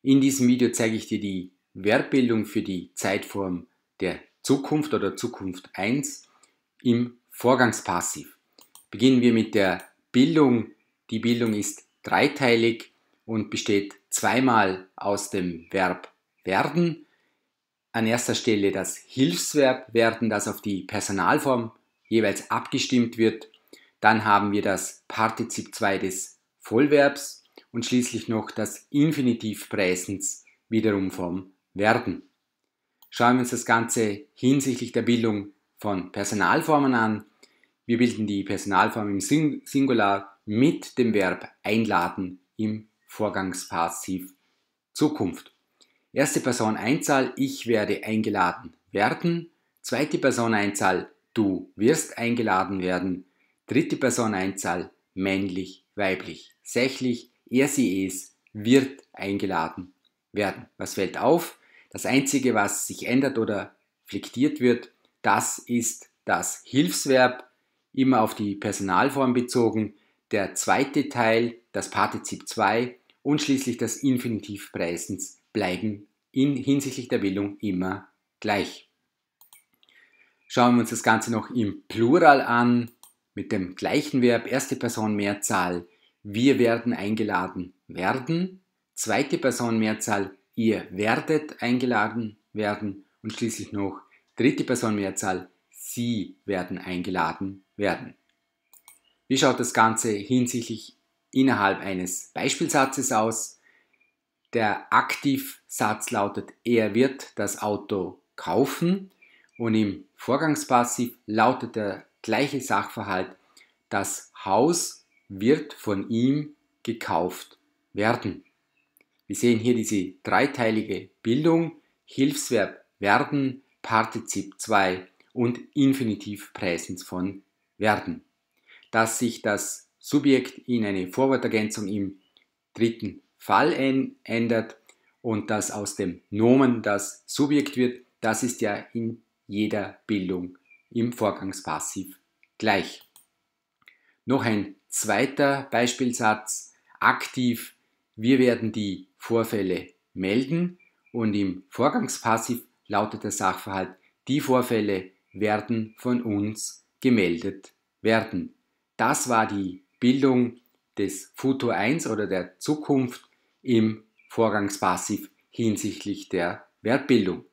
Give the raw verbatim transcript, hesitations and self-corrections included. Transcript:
In diesem Video zeige ich dir die Verbbildung für die Zeitform der Zukunft oder Zukunft eins im Vorgangspassiv. Beginnen wir mit der Bildung. Die Bildung ist dreiteilig und besteht zweimal aus dem Verb werden. An erster Stelle das Hilfsverb werden, das auf die Personalform jeweils abgestimmt wird. Dann haben wir das Partizip zwei des Vollverbs und schließlich noch das Infinitiv Präsens wiederum vom Werden. Schauen wir uns das Ganze hinsichtlich der Bildung von Personalformen an. Wir bilden die Personalform im Singular mit dem Verb einladen im Vorgangspassiv Zukunft. Erste Person Einzahl, ich werde eingeladen werden. Zweite Person Einzahl, du wirst eingeladen werden. Dritte Person Einzahl, männlich, weiblich, sächlich, er, sie, es wird eingeladen werden. Was fällt auf? Das Einzige, was sich ändert oder flektiert wird, das ist das Hilfsverb, immer auf die Personalform bezogen. Der zweite Teil, das Partizip zwei und schließlich das Infinitiv Präsens bleiben in hinsichtlich der Bildung immer gleich. Schauen wir uns das Ganze noch im Plural an, mit dem gleichen Verb, erste Person Mehrzahl, wir werden eingeladen werden, zweite Person Mehrzahl, ihr werdet eingeladen werden und schließlich noch dritte Person Mehrzahl, sie werden eingeladen werden. Wie schaut das Ganze hinsichtlich innerhalb eines Beispielsatzes aus? Der Aktivsatz lautet, er wird das Auto kaufen und im Vorgangspassiv lautet der gleiche Sachverhalt, das Haus wird von ihm gekauft werden. Wir sehen hier diese dreiteilige Bildung, Hilfsverb werden, Partizip zwei und Infinitiv Präsens von werden. Dass sich das Subjekt in eine Vorwortergänzung im dritten Fall ändert und dass aus dem Nomen das Subjekt wird, das ist ja in jeder Bildung im Vorgangspassiv gleich. Noch ein zweiter Beispielsatz, aktiv, wir werden die Vorfälle melden und im Vorgangspassiv lautet der Sachverhalt, die Vorfälle werden von uns gemeldet werden. Das war die Bildung des Futur eins oder der Zukunft im Vorgangspassiv hinsichtlich der Verbbildung.